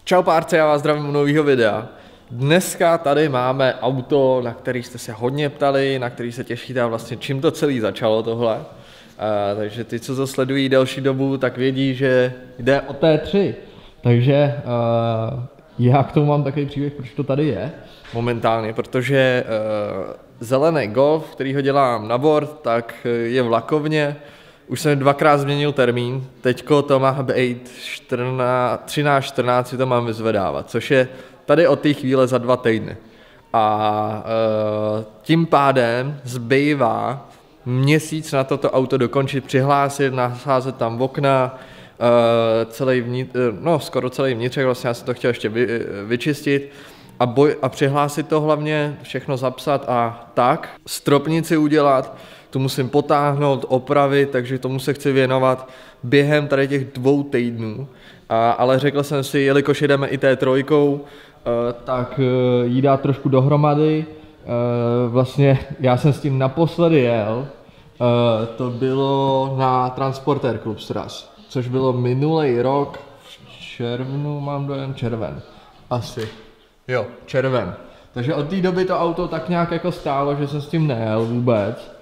Čau párce, já vás zdravím u nového videa. Dneska tady máme auto, na který jste se hodně ptali, na který se těšíte a vlastně čím to celé začalo tohle. Takže ty, co to sledují delší dobu, tak vědí, že jde o T3. Takže já k tomu mám takový příběh, proč to tady je momentálně, protože zelený Golf, který ho dělám na board, tak je v lakovně. Už jsem dvakrát změnil termín, teďko to má být 13-14 si to mám vyzvedávat, což je tady od té chvíle za 2 týdny. A tím pádem zbývá měsíc na toto auto dokončit, přihlásit, nasázet tam okna, skoro celý vnitřek, vlastně já jsem to chtěl ještě vyčistit a přihlásit to hlavně, všechno zapsat a tak, stropnici udělat, tu musím potáhnout, opravit, takže tomu se chci věnovat během tady těch 2 týdnů. Ale řekl jsem si, jelikož jedeme i T3, tak jí dát trošku dohromady. Vlastně já jsem s tím naposledy jel, to bylo na Transporter Club Stras, což bylo minulý rok v červnu, mám dojem, červen. Asi. Jo, červen. Takže od té doby to auto tak nějak jako stálo, že jsem s tím nejel vůbec.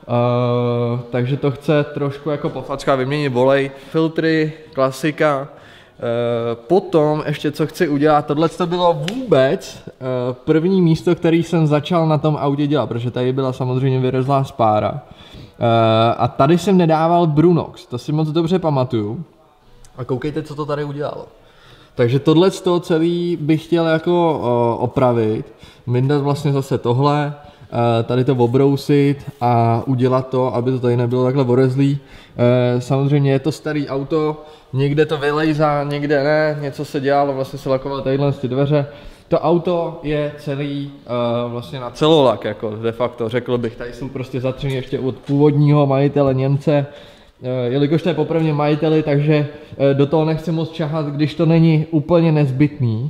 Takže to chce trošku jako pofackat, vyměnit volej, filtry, klasika. Potom ještě co chci udělat, tohle to bylo vůbec první místo, který jsem začal na tom autě dělat, protože tady byla samozřejmě vyrezlá spára. A tady jsem nedával Brunox, to si moc dobře pamatuju. A koukejte, co to tady udělalo. Takže tohle z toho celý bych chtěl jako opravit, vyndat vlastně zase tohle, tady to obrousit a udělat to, aby to tady nebylo takhle orezlý. Samozřejmě je to starý auto, někde to vylejzá, někde ne, něco se dělalo, vlastně se lakovaly tadyhle ty dveře. To auto je celý vlastně na celolak, jako de facto, řekl bych, tady jsou prostě zatřeny ještě od původního majitele Němce, jelikož to je poprvé majiteli, takže do toho nechci moc čahat, když to není úplně nezbytný,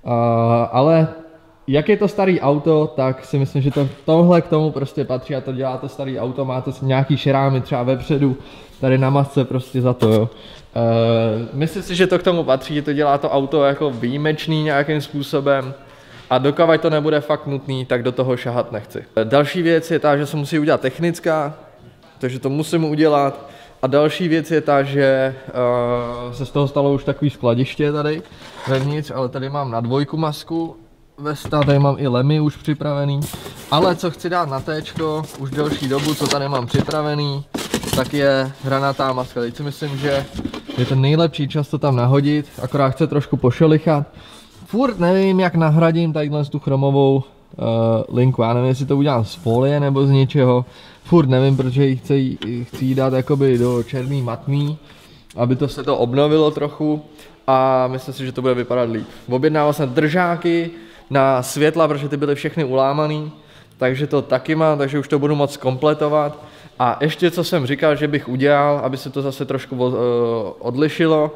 ale jak je to starý auto, tak si myslím, že tohle k tomu prostě patří a to dělá to starý auto, má to nějaký šrámy třeba vepředu, tady na masce prostě za to, jo. Myslím si, že to k tomu patří, to dělá to auto jako výjimečný nějakým způsobem a dokud to nebude fakt nutný, tak do toho šahat nechci. Další věc je ta, že se musí udělat technická, takže to musím udělat. A další věc je ta, že se z toho stalo už takový skladiště tady vevnitř, ale tady mám na 2 masku. Vesta, tady mám i lemy už připravený, ale co chci dát na téčko už delší dobu, co tady mám připravený, tak je hranatá maska. Teď si myslím, že je ten nejlepší čas to tam nahodit, akorát chci trošku pošelichat. Furt nevím, jak nahradím tadyhle tu chromovou linku, já nevím, jestli to udělám z folie nebo z něčeho, furt nevím, protože ji chci jí dát jakoby do černý matný, aby to se to obnovilo trochu a myslím si, že to bude vypadat líp. Objednával jsem držáky na světla, protože ty byly všechny ulámaný, takže to taky mám, takže už to budu moc kompletovat. A ještě co jsem říkal, že bych udělal, aby se to zase trošku odlišilo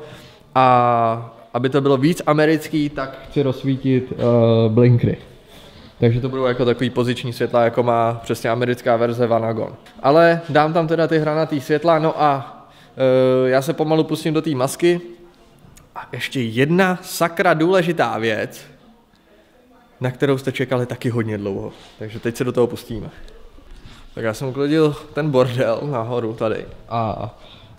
a aby to bylo víc americký, tak chci rozsvítit blinkry. Takže to budou jako takový poziční světla, jako má přesně americká verze Vanagon. Ale dám tam teda ty hranatý světla, no a já se pomalu pustím do té masky. A ještě jedna sakra důležitá věc, na kterou jste čekali taky hodně dlouho. Takže teď se do toho pustíme. Tak já jsem uklidil ten bordel nahoru tady. A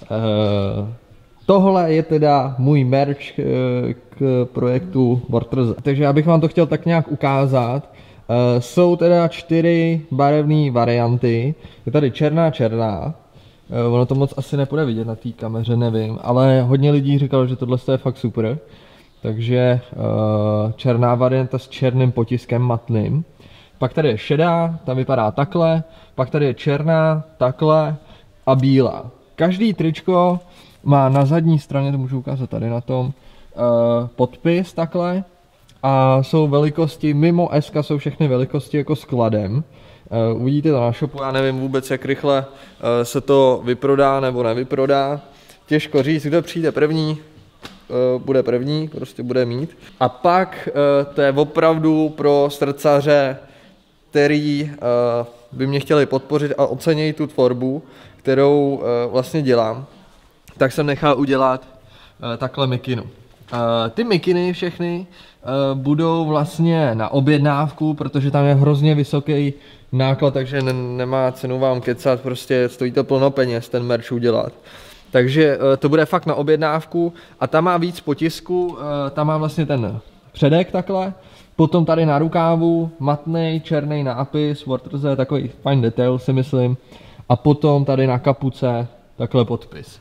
tohle je teda můj merch k projektu Bortrze. Takže já bych vám to chtěl tak nějak ukázat. Jsou teda 4 barevné varianty. Je tady černá. Ono to moc asi nepůjde vidět na té kameře, nevím, ale hodně lidí říkalo, že tohle je fakt super. Takže černá varianta s černým potiskem matným. Pak tady je šedá, ta vypadá takhle. Pak tady je černá, takhle a bílá. Každý tričko má na zadní straně, to můžu ukázat tady na tom, podpis takhle. A jsou velikosti, mimo S jsou všechny velikosti jako skladem. Uvidíte to na shopu, já nevím vůbec, jak rychle se to vyprodá nebo nevyprodá. Těžko říct, kdo přijde první, bude první, prostě bude mít. A pak to je opravdu pro srdcaře, který by mě chtěli podpořit a ocenějí tu tvorbu, kterou vlastně dělám. Tak jsem nechal udělat takhle mikinu. Ty mikiny všechny budou vlastně na objednávku, protože tam je hrozně vysoký náklad, takže nemá cenu vám kecat, prostě stojí to plno peněz ten merch udělat. Takže to bude fakt na objednávku a tam má víc potisku, tam má vlastně ten předek takhle, potom tady na rukávu matný černý nápis, Wortrze, takový fajn detail si myslím, a potom tady na kapuce takhle podpis.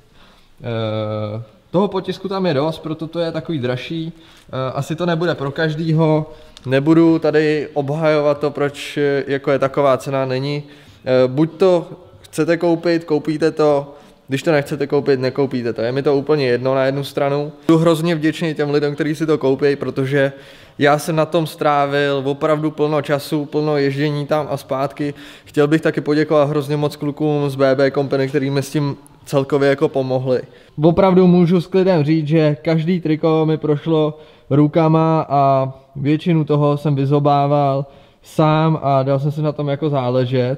Toho potisku tam je dost, proto to je takový dražší. Asi to nebude pro každýho. Nebudu tady obhajovat to, proč jako je taková cena, není. Buď to chcete koupit, koupíte to, když to nechcete koupit, nekoupíte to. Je mi to úplně jedno na jednu stranu. Budu hrozně vděčný těm lidem, kteří si to koupí, protože já jsem na tom strávil opravdu plno času, plno ježdění tam a zpátky. Chtěl bych taky poděkovat hrozně moc klukům z BB Company, který mi s tím celkově jako pomohli. Opravdu můžu s klidem říct, že každý triko mi prošlo rukama a většinu toho jsem vyzobával sám a dal jsem si na tom jako záležet.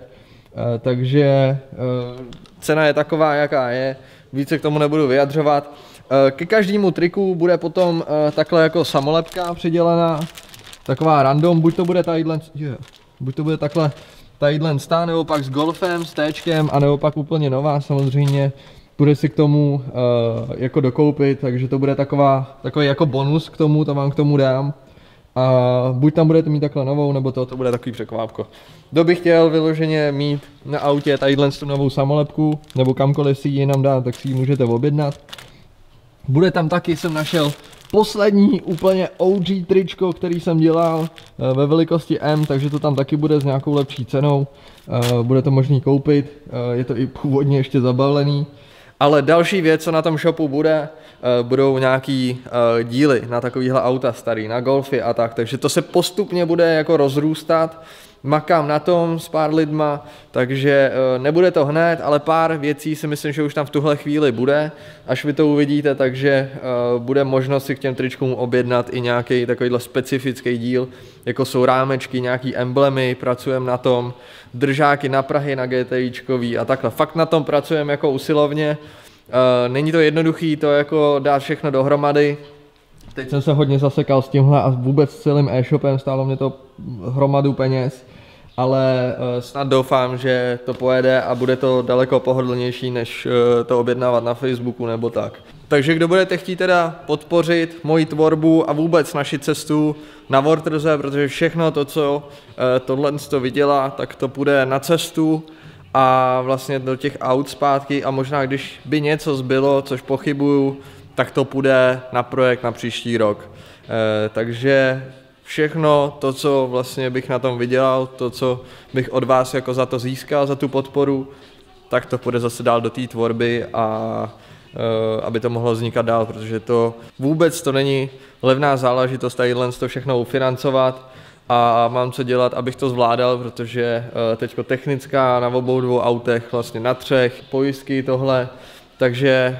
Takže cena je taková, jaká je, více k tomu nebudu vyjadřovat. Ke každému triku bude potom takhle jako samolepka přidělená, taková random, buď to bude takhle tadyhle stá, nebo pak s golfem, s téčkem, a nebo pak úplně nová samozřejmě. Bude si k tomu jako dokoupit, takže to bude takový jako bonus k tomu, to vám k tomu dám. A buď tam budete mít takhle novou, nebo to bude takový překvápko. Kdo by chtěl vyloženě mít na autě tadyhle tu novou samolepku, nebo kamkoliv si ji jinam dát, tak si ji můžete objednat. Bude tam taky, jsem našel poslední úplně OG tričko, který jsem dělal ve velikosti M, takže to tam taky bude s nějakou lepší cenou. Bude to možný koupit, je to i původně ještě zabalený. Ale další věc, co na tom shopu bude, budou nějaký díly na takovýhle auta starý, na golfy a tak, takže to se postupně bude jako rozrůstat. Makám na tom s pár lidma, takže nebude to hned, ale pár věcí si myslím, že už tam v tuhle chvíli bude, až vy to uvidíte, takže bude možnost si k těm tričkům objednat i nějaký takovýhle specifický díl, jako jsou rámečky, nějaký emblemy, pracujeme na tom, držáky na prahy, na GTIčkový a takhle. Fakt na tom pracujeme jako usilovně, není to jednoduchý to jako dát všechno dohromady. Teď jsem se hodně zasekal s tímhle a vůbec s celým e-shopem, stálo mě to hromadu peněz, ale snad doufám, že to pojede a bude to daleko pohodlnější, než to objednávat na Facebooku nebo tak. Takže kdo budete chtít teda podpořit moji tvorbu a vůbec naši cestu na Wortrze, protože všechno to, co tohle to vydělá, tak to půjde na cestu a vlastně do těch aut zpátky, a možná když by něco zbylo, což pochybuju, tak to půjde na projekt na příští rok. Takže všechno to, co vlastně bych na tom vydělal, to, co bych od vás jako za to získal, za tu podporu, tak to půjde zase dál do té tvorby a aby to mohlo vznikat dál, protože to vůbec to není levná záležitost tadyhle to všechno ufinancovat a mám co dělat, abych to zvládal, protože teďko technická na obou dvou autech, vlastně na 3, pojistky, tohle, takže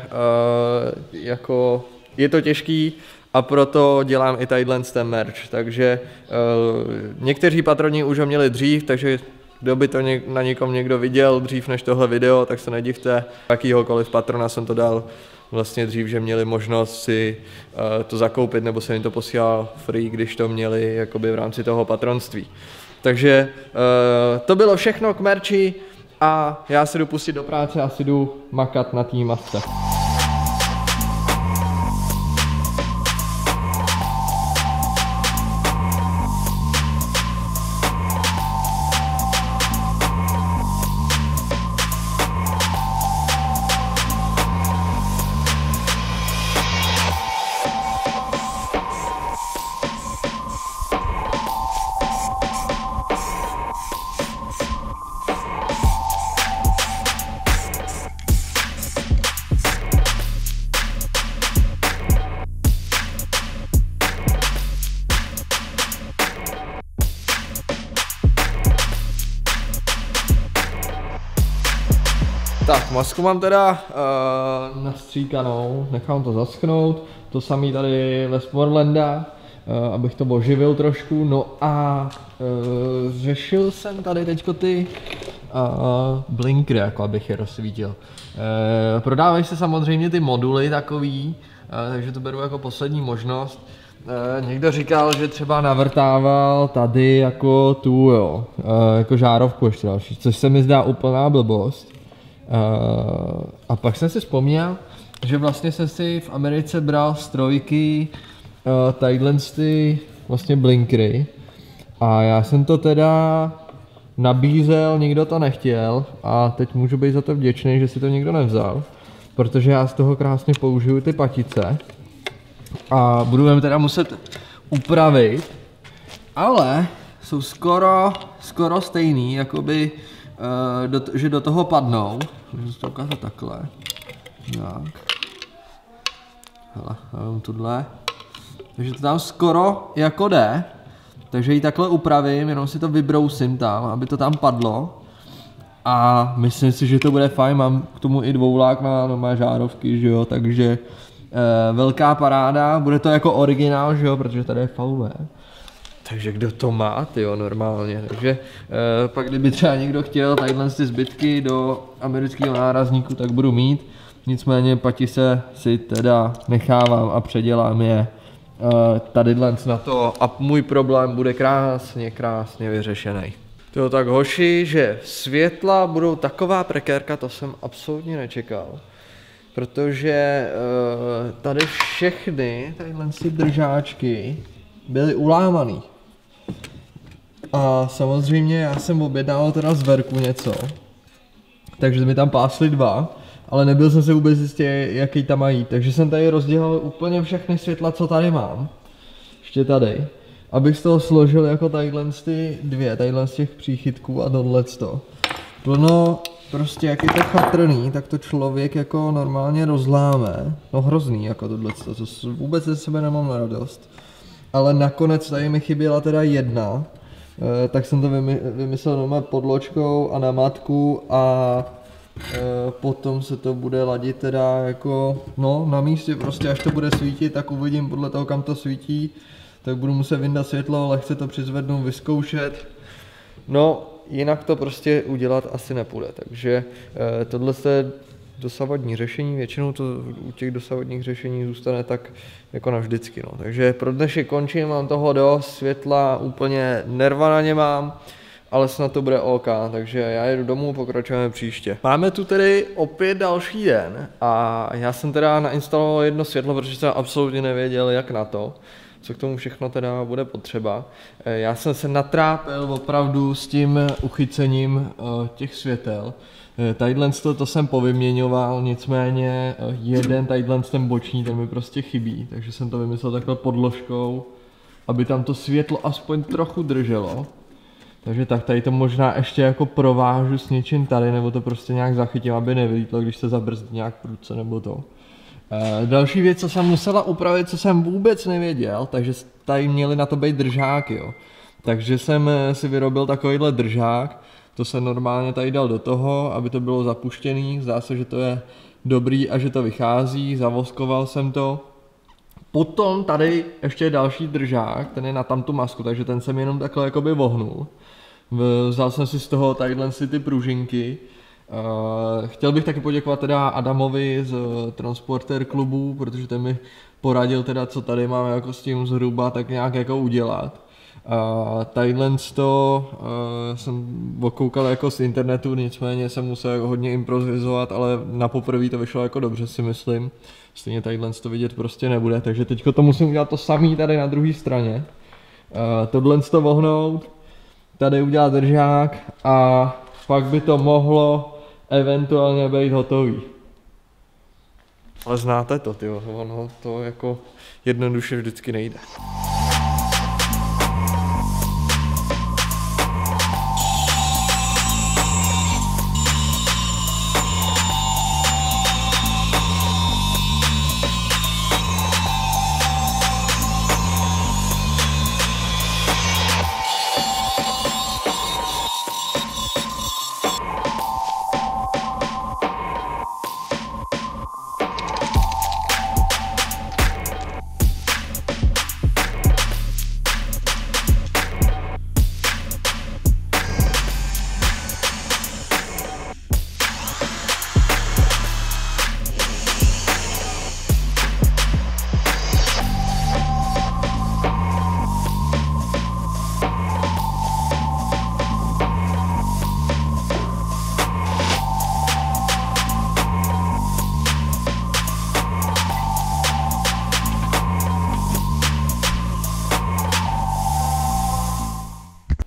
jako je to těžký a proto dělám i tadyhle ten merch, takže někteří patroni už ho měli dřív, takže kdo by to na někom někdo viděl dřív než tohle video, tak se nedivte, jakýhokoliv patrona jsem to dal vlastně dřív, že měli možnost si to zakoupit, nebo se jim to posílal free, když to měli jakoby v rámci toho patronství. Takže to bylo všechno k merči a já se jdu pustit do práce a si jdu makat na té masce. Tak, masku mám teda nastříkanou, nechám to zaschnout, to samý tady Westmorlanda, abych to oživil trošku, no a řešil jsem tady teďko ty blinkry, jako abych je rozsvítil. Prodávají se samozřejmě ty moduly takový, takže to beru jako poslední možnost. Někdo říkal, že třeba navrtával tady jako tu, jo, jako žárovku ještě další, což se mi zdá úplná blbost. A pak jsem si vzpomněl, že vlastně jsem si v Americe bral z trojky tadyhle ty vlastně blinkry a já jsem to teda nabízel, nikdo to nechtěl a teď můžu být za to vděčný, že si to nikdo nevzal, protože já z toho krásně použiju ty patice a budu je teda muset upravit, ale jsou skoro stejný, jakoby, že do toho padnou. Můžu to ukázat takhle. Tak. Hele, já mám tuhle. Takže to tam skoro jako jde. Takže ji takhle upravím, jenom si to vybrousím tam, aby to tam padlo. A myslím si, že to bude fajn, mám k tomu i dvoulák na žárovky, že jo, takže velká paráda, bude to jako originál, že jo, protože tady je VW. Takže kdo to má, tyjo, normálně, takže pak kdyby třeba někdo chtěl tadyhle ty zbytky do amerického nárazníku, tak budu mít. Nicméně patise si teda nechávám a předělám je tadyhle na to a můj problém bude krásně vyřešený. Jo, tak hoši, že světla budou taková prekérka, to jsem absolutně nečekal. Protože tady všechny tadyhle ty držáčky byly ulámaný. A samozřejmě já jsem objednal teda z Verku něco, takže mi tam pásly dva, ale nebyl jsem se vůbec jistý, jaký tam mají, takže jsem tady rozdělal úplně všechny světla, co tady mám, ještě tady, abych z toho složil jako tadyhle ty dvě, tadyhle z těch příchytků a tohleto. Plno, prostě jak je to chatrný, tak to člověk jako normálně rozláme, no hrozný jako tohleto, to vůbec ze sebe nemám na radost. Ale nakonec tady mi chyběla teda jedna, tak jsem to vymyslel doma podložkou a na matku a potom se to bude ladit teda jako, no na místě prostě, až to bude svítit, tak uvidím podle toho, kam to svítí, tak budu muset vyndat světlo, lehce to přizvednout, vyzkoušet. No, jinak to prostě udělat asi nepůjde, takže tohle je dosavadní řešení, většinou to u těch dosavadních řešení zůstane tak jako navždycky, no. Takže pro dnešek končím, mám toho dost, světla úplně nerva na ně mám, ale snad to bude OK, takže já jedu domů, pokračujeme příště. Máme tu tedy opět další den a já jsem teda nainstaloval jedno světlo, protože jsem absolutně nevěděl, jak na to, co k tomu všechno teda bude potřeba. Já jsem se natrápil opravdu s tím uchycením těch světel. Tadyhle to jsem povyměňoval, nicméně jeden tadyhle ten boční, ten mi prostě chybí, takže jsem to vymyslel takhle podložkou, aby tam to světlo aspoň trochu drželo. Takže tak tady to možná ještě jako provážu s něčím tady, nebo to prostě nějak zachytím, aby nevylítlo, když se zabrzdí nějak prudce nebo to. Další věc, co jsem musela upravit, co jsem vůbec nevěděl, takže tady měly na to být držáky, jo. Takže jsem si vyrobil takovýhle držák, to se normálně tady dal do toho, aby to bylo zapuštěný, zdá se, že to je dobrý a že to vychází, zavoskoval jsem to. Potom tady ještě je další držák, ten je na tamtu masku, takže ten jsem jenom takhle jakoby vohnul. Vzal jsem si z toho tadyhle si ty pružinky. Chtěl bych taky poděkovat teda Adamovi z Transporter klubu, protože ten mi poradil teda, co tady máme jako s tím zhruba tak nějak jako udělat. Tadyhle to jsem okoukal jako z internetu, nicméně jsem musel jako hodně improvizovat, ale na poprvé to vyšlo jako dobře, si myslím. Stejně tadyhle to vidět prostě nebude, takže teďko to musím udělat to samý tady na druhé straně. Tohle to vohnout, tady udělat držák a pak by to mohlo eventuálně být hotový. Ale znáte to, tyjo, ono to jako jednoduše vždycky nejde.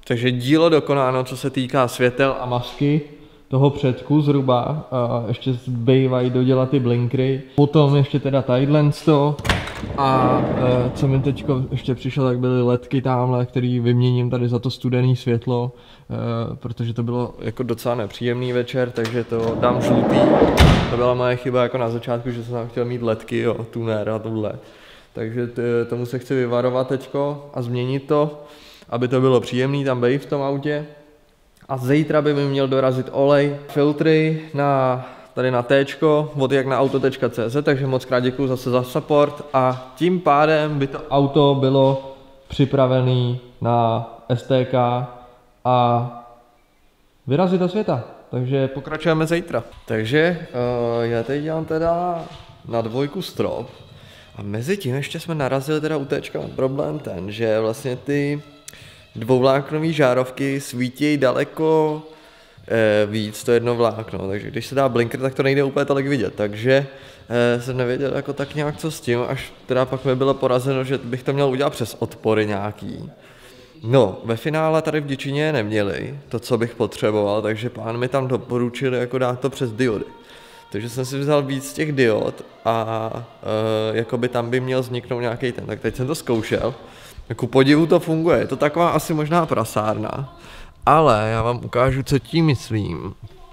Takže dílo dokonáno, co se týká světel a masky toho předku zhruba. A ještě zbývají dodělat ty blinkry. Potom ještě teda Tidelandsto. A co mi teď ještě přišlo, tak byly ledky tamhle, který vyměním tady za to studený světlo, protože to bylo jako docela nepříjemný večer, takže to dám žlutý. To byla moje chyba jako na začátku, že jsem tam chtěl mít ledky, jo, tuner a tohle. Takže tomu se chci vyvarovat teďko a změnit to, aby to bylo příjemný tam být v tom autě. A zítra by mi měl dorazit olej, filtry tady na Tčko, od jak na auto.cz, takže moc krát děkuju zase za support a tím pádem by to auto bylo připravené na STK a vyrazit do světa. Takže pokračujeme zítra. Takže já teď dělám teda na 2 strop a mezi tím ještě jsme narazili teda u Tčka. Problém ten, že vlastně ty dvouvláknové žárovky svítí daleko víc to jedno vlákno, takže když se dá blinker, tak to nejde úplně tolik vidět, takže jsem nevěděl jako tak nějak co s tím, až teda pak mi bylo porazeno, že bych to měl udělat přes odpory nějaký. No, ve finále tady v Děčíně neměli to, co bych potřeboval, takže pán mi tam doporučil jako dát to přes diody. Takže jsem si vzal víc těch diod a jakoby tam by měl vzniknout nějaký ten, tak teď jsem to zkoušel. Ku podivu to funguje, je to taková asi možná prasárna, ale já vám ukážu, co tím myslím.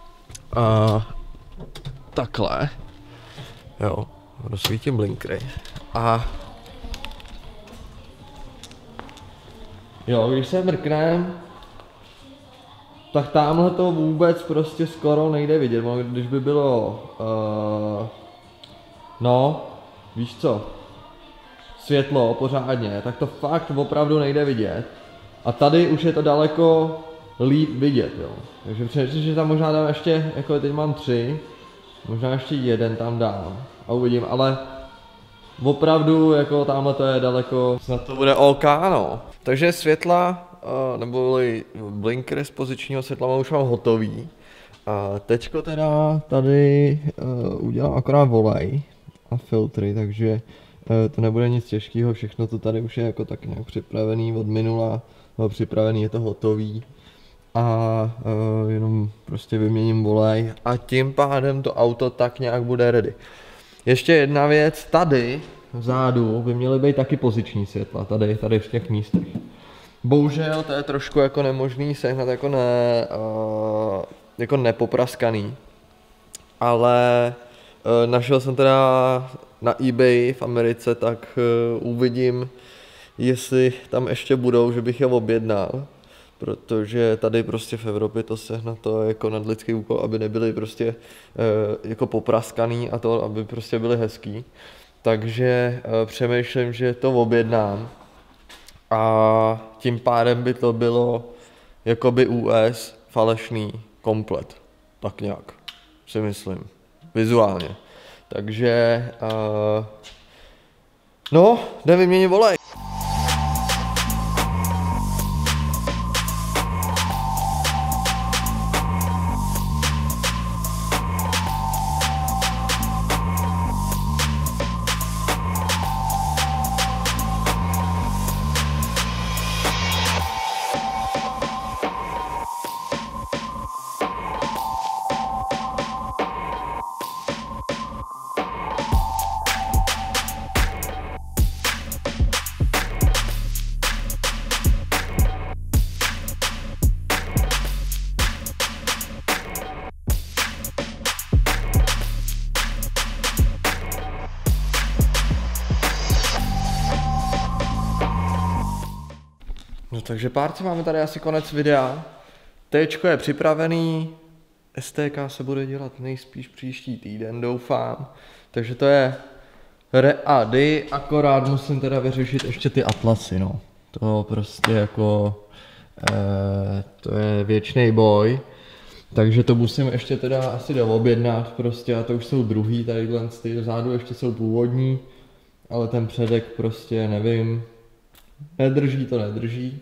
Takhle. Jo, rozsvítím blinkry. A jo, když se mrknem, tak tamhle to vůbec prostě skoro nejde vidět. Když by bylo, no, víš co, světlo pořádně, tak to fakt opravdu nejde vidět. A tady už je to daleko líp vidět, jo. Takže přemýšlím, že tam možná dám ještě, jako teď mám 3, možná ještě 1 tam dám a uvidím, ale opravdu jako tamhle to je daleko, snad to bude OK, no. Takže světla, nebo blinkery z pozičního světla už mám hotový. A teďko teda tady udělám akorát volej a filtry, takže to nebude nic těžkého, všechno to tady už je jako tak nějak připravený od minula, připravený, je to hotový a jenom prostě vyměním volej a tím pádem to auto tak nějak bude ready. Ještě jedna věc, tady vzadu by měly být taky poziční světla, tady v těch místech. Bohužel to je trošku jako nemožný sehnat jako nepopraskaný, ale našel jsem teda na eBay v Americe, tak uvidím, jestli tam ještě budou, že bych je objednal, protože tady prostě v Evropě to sehnat to je jako nadlidský úkol, aby nebyly prostě jako popraskaný a to, aby prostě byly hezký. Takže přemýšlím, že to objednám a tím pádem by to bylo jakoby US falešný komplet, tak nějak si myslím, vizuálně. Takže, no, jdem vyměnit volej. No takže párci, máme tady asi konec videa. Tčko je připravený, STK se bude dělat nejspíš příští týden, doufám. Takže to je ready, akorát musím teda vyřešit ještě ty atlasy, no. To prostě jako, to je věčný boj. Takže to musím ještě teda asi doobjednat prostě a to už jsou druhý, tadyhle ty vzadu ještě jsou původní. Ale ten předek prostě nevím, nedrží to nedrží.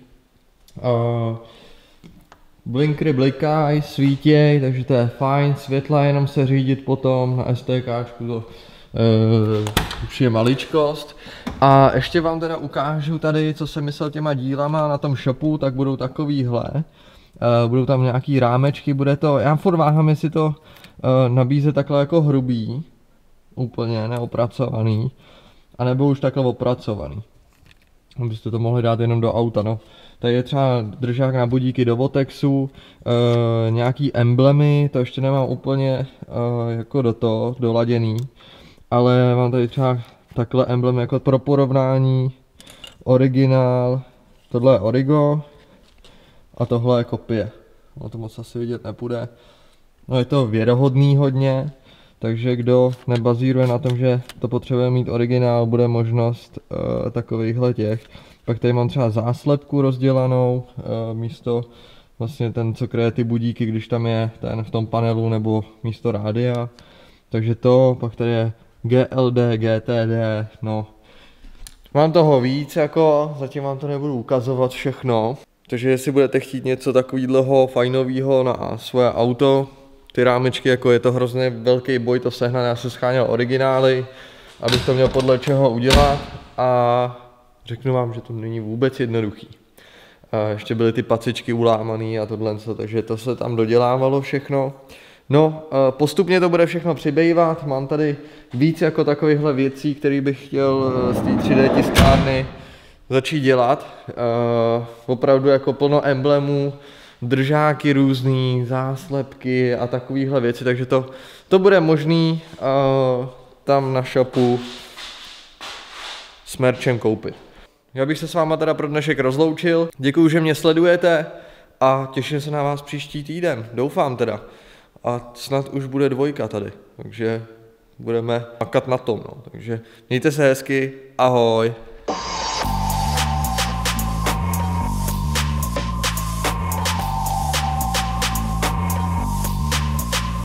Blinkry blikají, svítěj, takže to je fajn, světla jenom se řídit potom na STKčku, to už je maličkost. A ještě vám teda ukážu tady, co jsem myslel těma dílama na tom shopu, tak budou takovýhle. Budou tam nějaký rámečky, bude to, já furt váhám, jestli to nabízet takhle jako hrubý, úplně neopracovaný, anebo už takhle opracovaný. Abyste to mohli dát jenom do auta, no. Tady je třeba držák na budíky do Votexu, nějaký emblemy, to ještě nemám úplně jako doladěný, ale mám tady třeba takhle emblem jako pro porovnání, originál, tohle je Origo a tohle je kopie. No to moc asi vidět nepůjde. No je to věrohodný hodně, takže kdo nebazíruje na tom, že to potřebuje mít originál, bude možnost takovýchhle těch. Pak tady mám třeba záslepku rozdělanou, místo vlastně ten, co kryje ty budíky, když tam je ten v tom panelu, nebo místo rádia. Takže to, pak tady je GLD, GTD, no. Mám toho víc, jako, zatím vám to nebudu ukazovat všechno. Takže jestli budete chtít něco takového fajnového na svoje auto, ty rámečky, jako je to hrozně velký boj to sehnat, já jsem scháněl originály, abych to měl podle čeho udělat a řeknu vám, že to není vůbec jednoduchý. Ještě byly ty pacičky ulámaný a tohle, takže to se tam dodělávalo všechno. No, postupně to bude všechno přibývat, mám tady víc jako takovýchhle věcí, které bych chtěl z té 3D tiskárny začít dělat. Opravdu jako plno emblemů, držáky různý, záslepky a takovéhle věci, takže to bude možný tam na shopu s merchem koupit. Já bych se s váma teda pro dnešek rozloučil, děkuju, že mě sledujete a těším se na vás příští týden, doufám teda. A snad už bude 2 tady, takže budeme makat na tom, no. Takže mějte se hezky, ahoj.